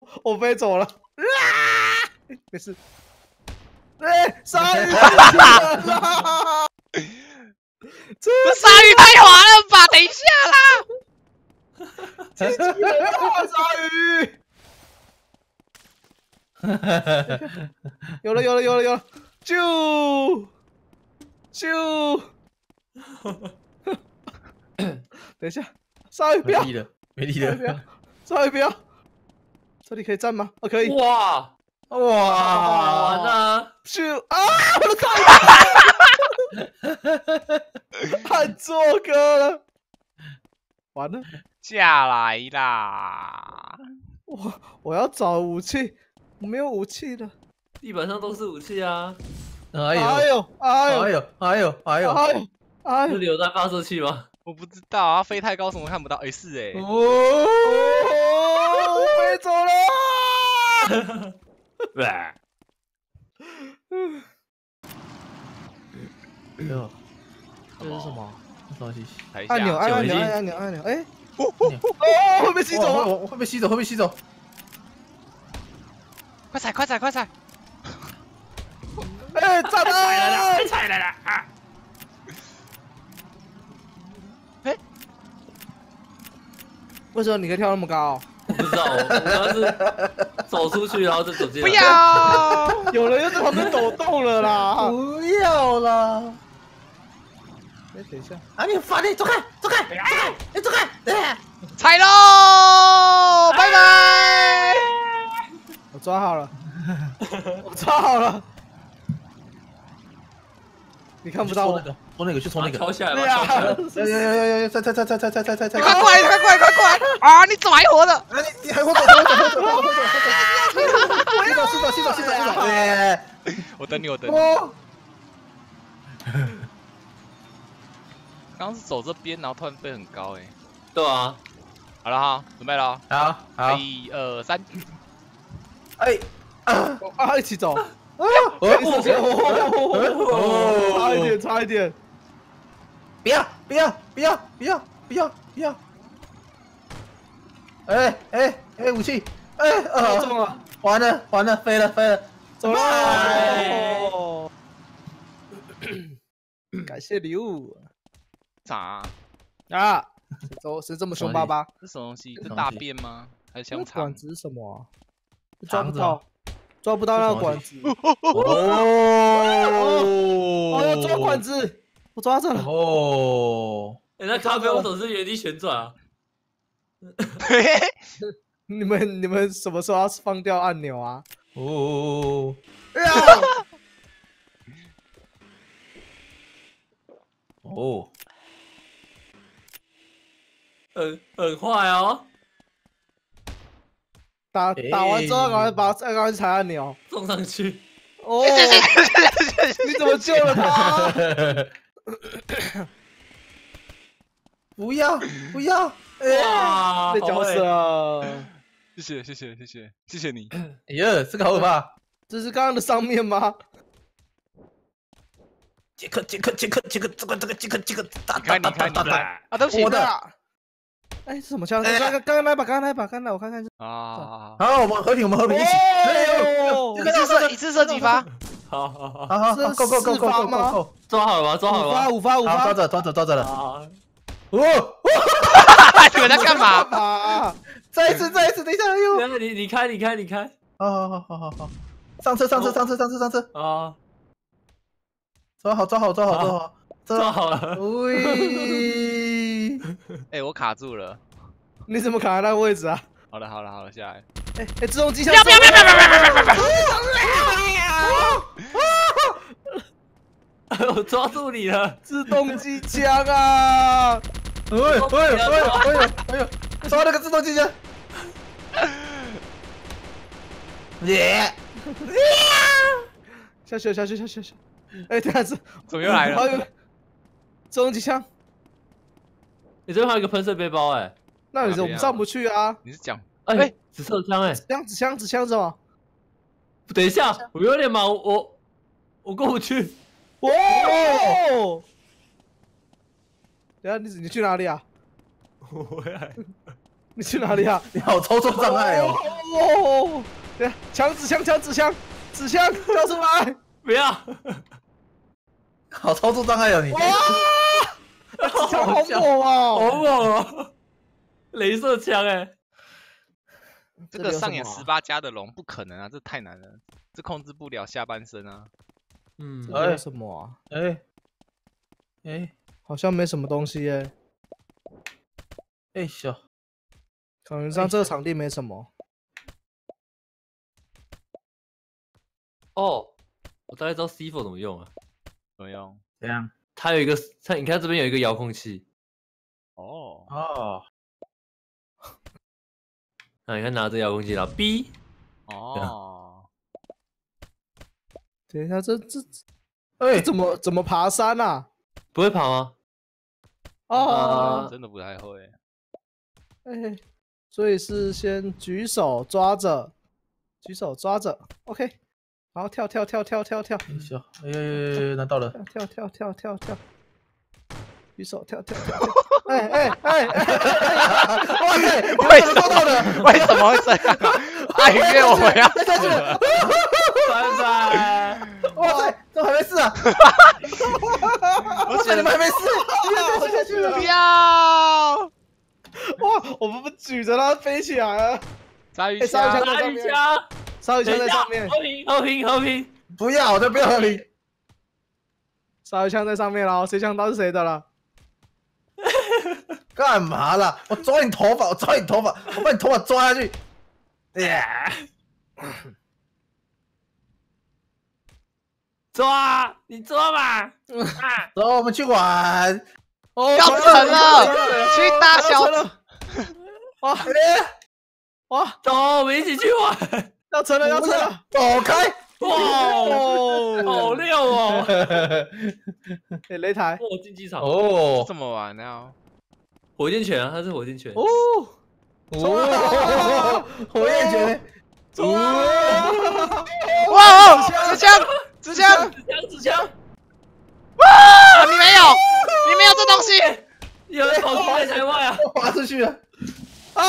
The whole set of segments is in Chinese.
我飞走了。没事。哎，鲨鱼！ 这鲨鱼太滑了吧！等一下啦！ 鲨鱼！有了！啾！等一下，鲨鱼不要！ 没力了！ 鲨鱼不要！这里可以站吗？哦，可以。 哇！完了！ 啾啊！我的鲨鱼！太作哥了！完了！ 下来啦！ 我要找武器，我没有武器了。 地板上都是武器啊！ 哎呦！ 是榴弹发射器吗？ 我不知道啊，飞太高什么看不到。哎，是哎。 哦，飞走了！这是什么？按钮！哎！会被吸走吗？ 会被吸走！ 快踩！ 哎，炸弹！ 被踩来了啊！ 哎， 为什么你可以跳那么高？ 我不知道，我刚刚是走出去，然后就走进来。 不要！ 有人又在旁边抖动了啦！ 不要啦！ 哎，等一下！ 啊，你烦你走开！你走开！ 踩喽！拜拜！ 我抓好了，你看不到我。 冲那个，去冲那个！ 跳下来吧！ 呀！ 踩！ 快过来！啊，你怎么还活着？ 你还活走！洗澡！ 我等你。刚刚是走这边，然后突然飞很高哎。 对啊。 好了哈，准备了。 好。 1、2、3。 一起走。差一点！ 不要！哎，武器！ 中了！ 完了，飞了！ 走了！感谢礼物。 啥？ 啊！谁这么凶巴巴？ 这什么东西？这大便吗？还是香肠？ 管子是什么？抓不到那个管子。要抓管子！我抓着了。 那咖啡为什么是原地旋转啊？ 你们什么时候要放掉按钮啊？ 很坏哦！ 打完之后赶快踩按钮， 送上去。 哦，你怎么救了他？ 不要！ 哇， 被绞死了！ 谢谢你。 哎呀，这个好可怕！ 这是刚刚的上面吗？ 杰克，这个， 你看，啊，对不起， 我的。 哎，是什么枪？刚刚那把，我看看。 啊， 好，我们和平一起。 一次射几发？ 好， 够！ 抓好了吗？ 五发。 好，抓着了。 你们在干嘛？ 再一次，等一下， 你开。 好，上车。 啊， 抓好了。 哎，我卡住了。 你怎么卡在那个位置啊？ 好了，下来。 哎，自动机枪！ 不要！ 我抓住你了！ 自动机枪啊！ 哎呦！抓那个自动机枪！ 下去！哎，等下是怎么又来了？ 自动机枪！ 你这边还有一个喷射背包哎， 那我们上不去啊！ 你是讲哎，紫色枪哎， 纸箱是吗？ 等一下，我有点忙，我过不去。 哦！等下你去哪里啊？ 我回来。 你去哪里啊？ 你好操作障碍哦！ 哦，对，枪指枪叫出来！ 不要， 好操作障碍哦你！ 哇，枪好猛哦！ 好猛哦！镭射枪哎， 这个上演18加的龙不可能啊，这太难了，这控制不了下半身啊。 嗯， 这有什么啊？ 哎， 好像没什么东西耶。 哎小， 感觉上这个场地没什么。 哦，我大概知道 C4 怎么用了。 怎么用？ 怎样？ 它有一个，你看这边有一个遥控器。 哦， 那你看拿着遥控器，然后 B。 哦， 等一下，这怎么爬山啊？ 不会跑吗？ 哦， 真的不太会。 哎，所以是先举手抓着，OK，然后跳， 哎小，哎，拿到了。 跳，举手跳，哎，哇塞， 为什么？为什么会这样啊？阿云月，我们要下去了， 拜拜。 哇塞，怎么还没事啊？ 我觉得你们还没事，下去了。 不要！ 哇，我们不举着它飞起来了。 鲨鱼鲨鱼枪， 鲨鱼枪， 鲨鱼枪在上面， 和平。 不要，我就不要你。 鲨鱼枪在上面了，谁抢到是谁的了？ 干嘛啦？我抓你头发，我把你头发抓下去。 抓，你抓吧。 走，我们去玩。 哦， 要成了，去大小子。 哇， 走，我们一起去玩。 要成了， 走开！ 哇，好溜哦！ 哎，擂台， 竞技场哦， 怎么玩呢？ 火箭拳啊，它是火箭拳。 哦， 火焰拳， 哇，纸枪！哇，你没有这东西， 有人跑出来台外啊！ 滑出去了。啊！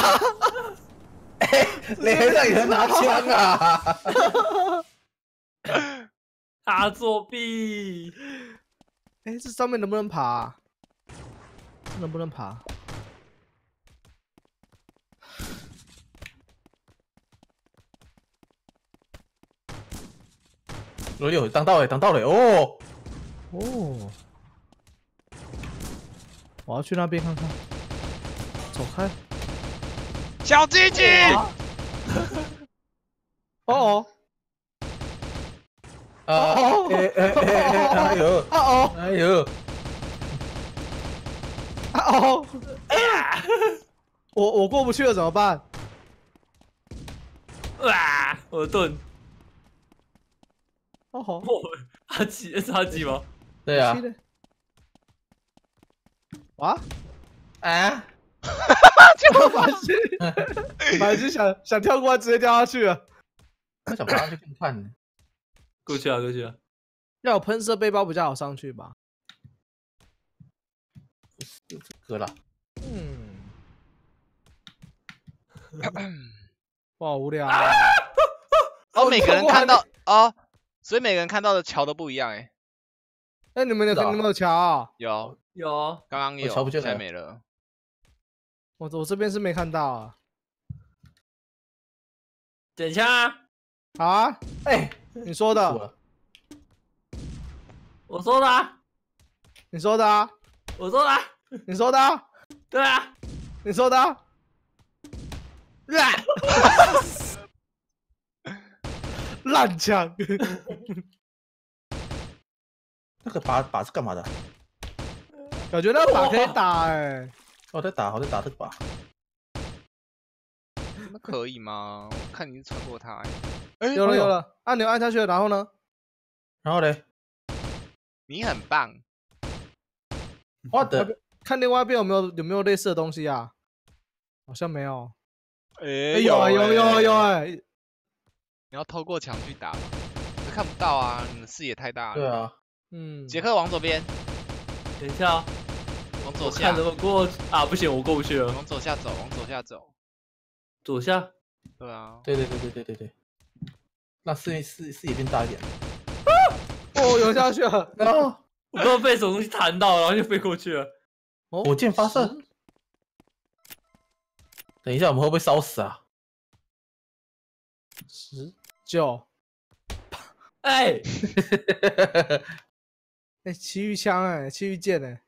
脸上有人拿枪啊！ 他作弊！ 哎，这上面能不能爬？能不能爬？ 有挡到了哦！ 我要去那边看看。走开！ 小鸡鸡！ 哦， 哎呦！ 我过不去了怎么办？ 哇！我盾。 哦， 他几吗？ 对啊。 啊？ 啊！ 马西想跳过来，直接掉下去了。 我想爬上去看呢。 过去啊！ 要有喷射背包比较好上去吧？ 就这个啦。 不好无聊。 哦，每个人看到哦，所以每个人看到的桥都不一样哎。 哎，你们有桥？ 有，刚刚有，现在没了。 我这边是没看到啊。 捡枪啊！ 好啊，哎，你说的， 我说的啊， 你说的啊， 我说的啊， 你说的啊， 对啊， 你说的啊。烂枪。 那个靶是干嘛的？ 感觉那个靶可以打哎。 我在打这个靶。 那可以吗？我看你是穿过它。 有了，按钮按下去了，然后呢？ 然后嘞？ 你很棒。 我的， 看另外一边有没有类似的东西啊？好像没有。 有哎！ 你要透过墙去打，可是看不到啊，你的视野太大了。 对啊。 杰克往左边。 等一下哦。 往左下看，怎么过啊？不行，我过不去了。 往左下走，往左下走。 左下， 对啊， 对，让视野变大一点。 哦，游下去了。 然后我不知道被什么东西弹到，然后就飞过去了。 哦火箭发射。等一下，我们会不会烧死啊？ 19。 哎， 哎，奇遇枪哎，奇遇剑哎。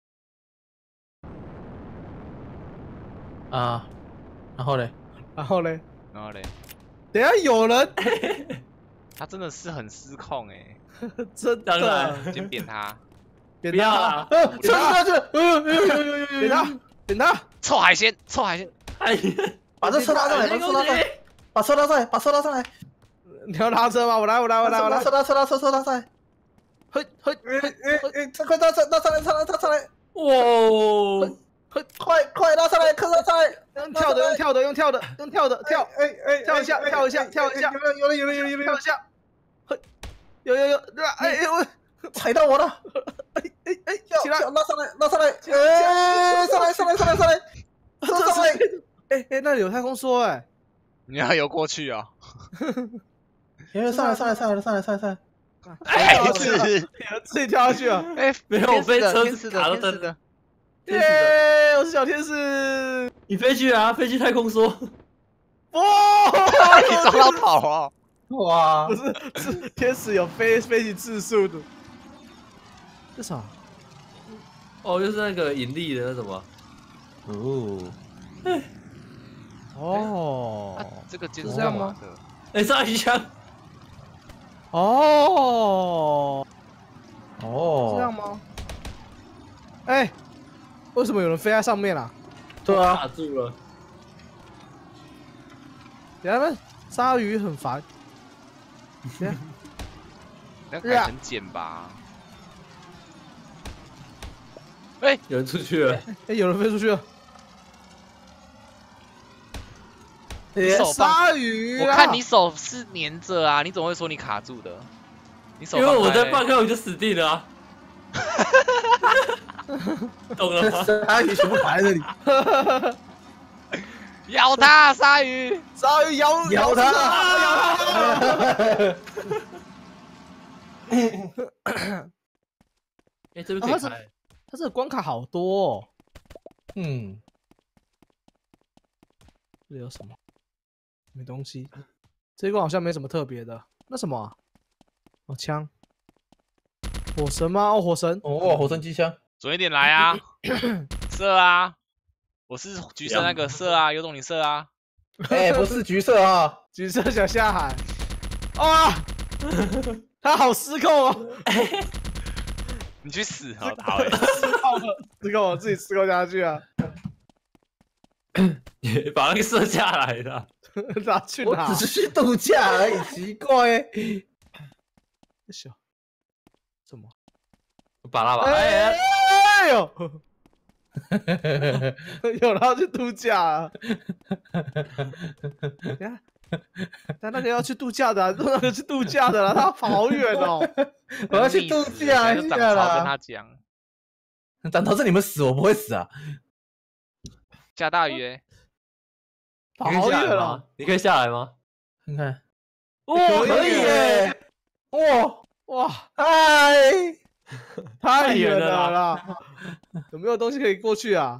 啊，然后嘞？ 然后嘞， 然后嘞， 等一下有人， 他真的是很失控哎， 真当的然， 先扁他， 扁不要他， 啦！ 车下去！ 扁他，扁他。 臭海鲜，臭海鲜， 哎， 把这车拉上来，把车拉上来，把车拉上来，把车拉上来， 你要拉车吗？我来。 车拉上来。 嘿， 这快拉上来！ 哇！ 快拉上来，车拉上来！ 用跳的，跳，跳一下，跳一下， 有了， 跳一下。嘿，有，哎，我踩到我了！ 起来， 拉上来！上来！ 哎，那里有太空梭哎， 你要游过去哦。 上来！ 哎，是， 自己跳下去了。 哎， 没有，我被车天使的， 子卡到灯。 天使的， 耶！我是小天使。 你飞去啊，飞去太空梭。 哇！ 你找到跑哦。 哇不！是天使有飞行次数的。这啥？ 哦，就是那个引力的那什么。 哦， 这个监是这样吗？ 哎，上一枪。 哦，这样吗？哎，为什么有人飞在上面啊？ 对啊， 卡住了。 等下那鲨鱼很烦。 那个很简吧？哎， 有人出去了。 哎，有人飞出去了。 手放， 鲨鱼， 我看你手是粘着啊，你怎么会说你卡住的？你手因为我在放半开我就死定了啊。懂了吗？ 鲨鱼全部卡在这里， 咬它，鲨鱼， 鲨鱼咬它。 哎，这边可以开。 它这个关卡好多哦。这里有什么？没东西。这一关好像没什么特别的。那什么啊？哦，枪。火神吗？哦，火神。 哦，火神机枪。 准一点来啊，射啊！我是橘色那个射啊，有种你射啊！ 哎，不是橘色啊， 橘色想下海。啊！他好失控哦！ 你去死！好，好欸， 失控，我自己失控下去啊！ 把那个射下来了。 拿去哪？ 我只是去度假而已，奇怪。 小什么？ 把那把。 哎呦！有人要去度假啊！他那个要去度假的，那个去度假的了，他跑好远哦！ 我要去度假一下就涨潮跟啦。 他讲， 涨潮是你们死，我不会死啊。 下大雨欸， 跑好远了， 你可以下来吗？ 看看， 可可以耶！哇哇， 嗨， 太远了啦！有没有东西可以过去啊？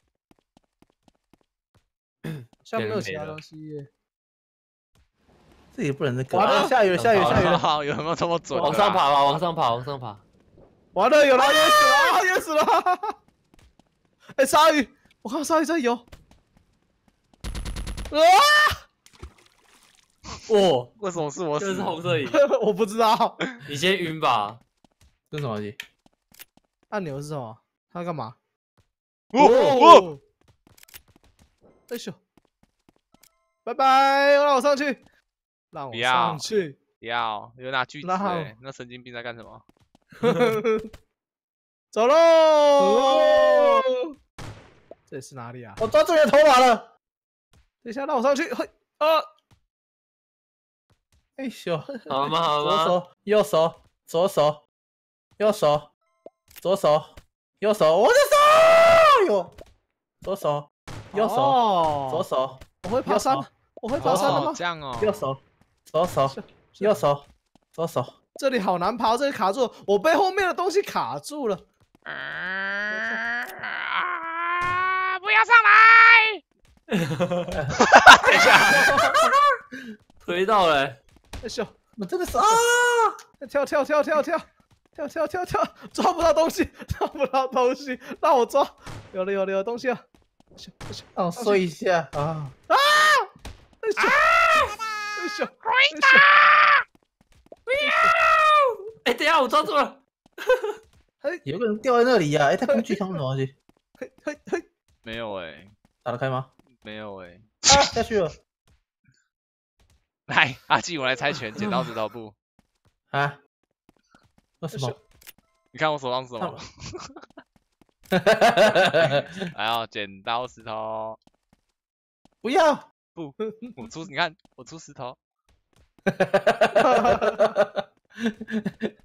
好像没有其他东西耶。 这也不能那个。 完了下雨了，下雨了，下雨了。 好，有没有这么准？ 往上爬吧，往上爬，往上爬。 完了，有人淹死了，淹死了！哎，鲨鱼，我看到鲨鱼在游。啊！ 哇， 为什么是我死？ 这是红色影。 我不知道你先晕吧。 这是什么东西？ 按钮是什么？它干嘛？ 哦， 哎咻！拜拜，让我上去，让我不要上去。 要有拿锯子然后欸，那神经病在干什么？ 走喽！这里是哪里啊？ 我抓住你的头发了。 等一下，让我上去。嘿， 哎咻， 好了吗？好了吗？ 左手、右手、左手、右手、左手、右手，我的手！ 呦，左手，右手， 哦左手， 我会爬山右手， 我会爬山的吗？ 这样哦。 右手，左手，右手，左手。 这里好难爬，这里卡住了，我被后面的东西卡住了。 不要上来！ 推到了， 哎咻， 我真的是啊！ 跳，抓不到东西，抓不到东西，让我抓。有了东西了。咻， 让我睡一下啊！ 哎咻， 哎，等一下我抓住了， 有个人掉在那里呀！哎，他工具箱是什么东西？ 嘿， 没有哎， 打得开吗？ 没有哎。 啊，下去了来，阿纪，我来猜拳，剪刀石头布。 啊！为什么？ 你看我手上是什么？来哦，剪刀石头不要！ 布。我出，你看我出石头。